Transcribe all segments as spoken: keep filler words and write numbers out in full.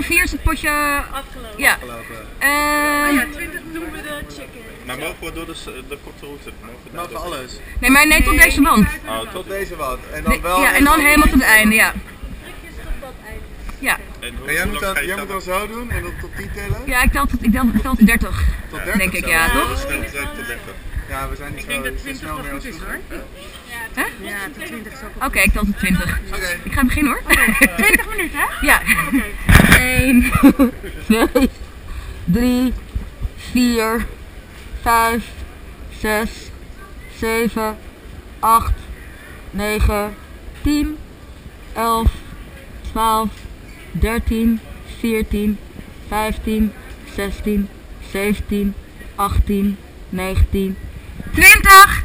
voor vier is het potje afgelopen. Ja. Afgelopen. Uh, Oh ja, twintig noemen we de chicken. Maar mogen we door de, de korte route? Mogen we Mogen alles. Nee, maar nee, tot deze wand. Oh, Tot deze wand. En dan wel. Ja, en dan helemaal tot het einde, ja. Prikjes tot dat einde. Ja. En, hoe, En jij hoe moet lang ga dan, je jij moet dan zo doen en dan tot die tellen? Ja, ik tel tot, ik tel, ik tel tot dertig. Tot dertig Denk ik, zo. ja, toch? Dus snel, snel tot dertig. Ja, we zijn niet Ik zo, denk dat zo twintig snel wel meer als goed is vroeger. hoor. Hè? Ja, tot twintig is ook Oké, okay, ik tel tot twintig. Oké. Ik ga beginnen hoor. twintig minuten hè? Ja. één, twee, drie, vier, vijf, zes, zeven, acht, negen, tien, elf, twaalf, dertien, veertien, vijftien, zestien, zeventien, achttien, negentien, twintig!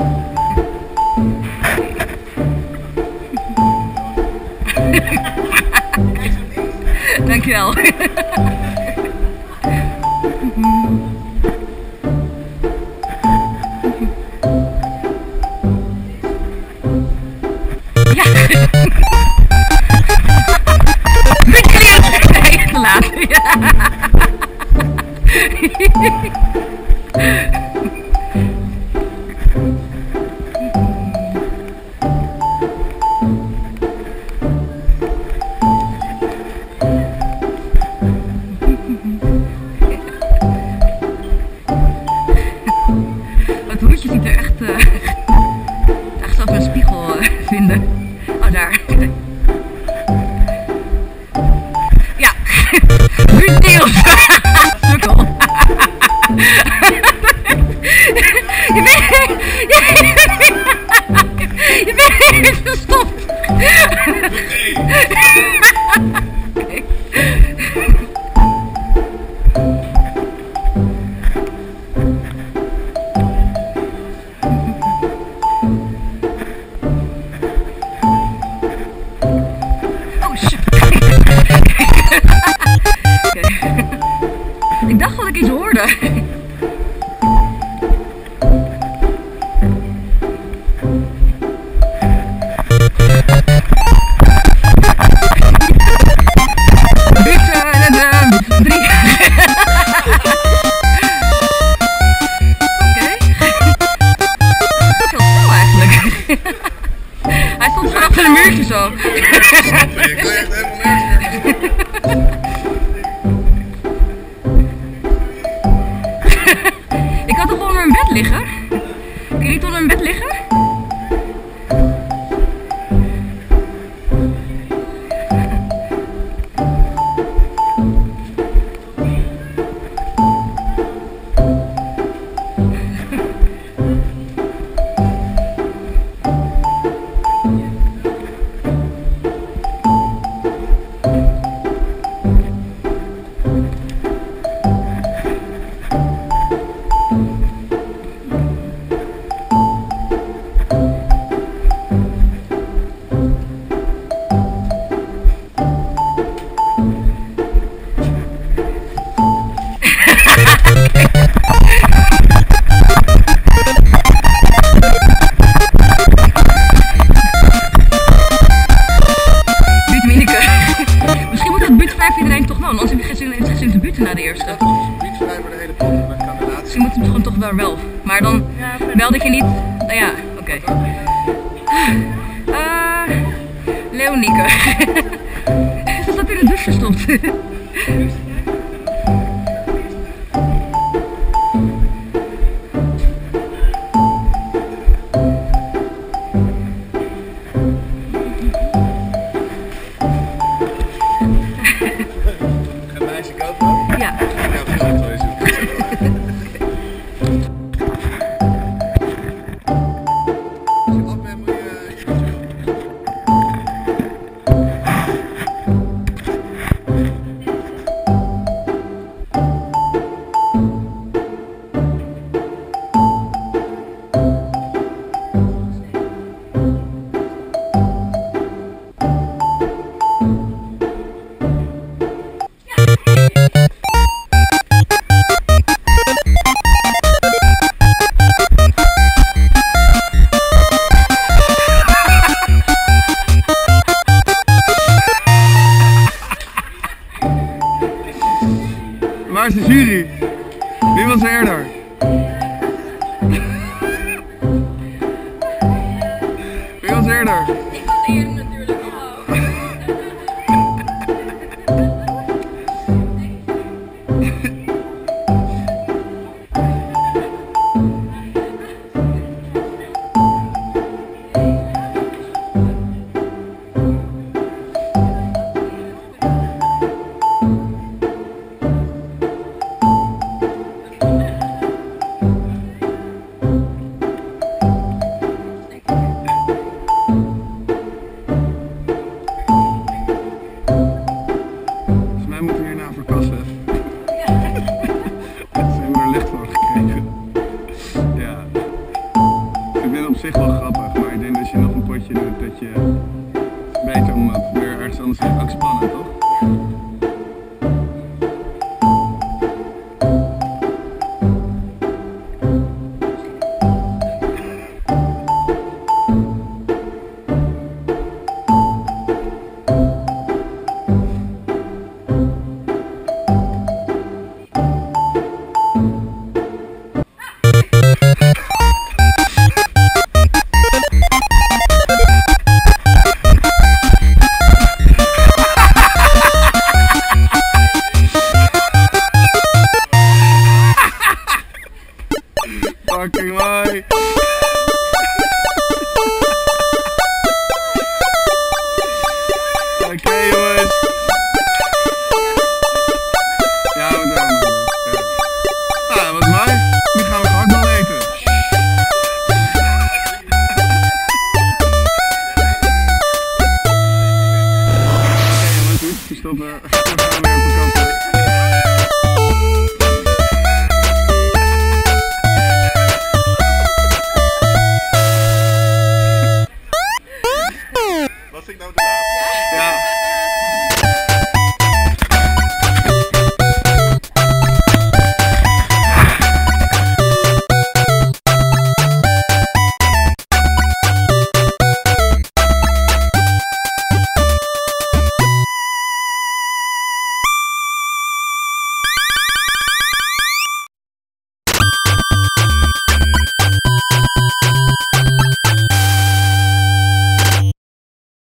Dankjewel. Ja. Nee, te laat. Het hoedje ziet er echt, uh, echt zoals een spiegel uh, vinden. Oh, daar. Ja. Ruud Deels. Sukkel. Je bent... Je bent even gestopt. Okay. Oh shit. Okay. Ik dacht dat ik iets hoorde. Hij stond gewoon achter een muurtje zo. Ik wil echt helemaal nergens meer. Ik had toch gewoon onder een bed liggen? Kun je niet onder een bed liggen? Misschien moet het buurtvrij voor iedereen toch wel, anders heb je geen zin in geen buurten na de eerste. Dat is buurtvrij voor de hele pot, dan kan de laatste. Misschien moet het gewoon toch wel wel. Maar dan wel dat je niet... Nou ja, oké. Okay. Uh, Leonieke. Ze zat in de douche gestopt. Een meisje kopen? Ja. Ja, veel te wezen. Als je af bent, moet je iets doen. waar is de jury? Wie was er eerder? Wie was er eerder? Ik was eerder natuurlijk. Oh. Volgens mij moeten we hierna verkassen. Ze hebben er licht van gekregen. Ja. Ik vind het op zich wel grappig, maar ik denk dat als je nog een potje doet dat je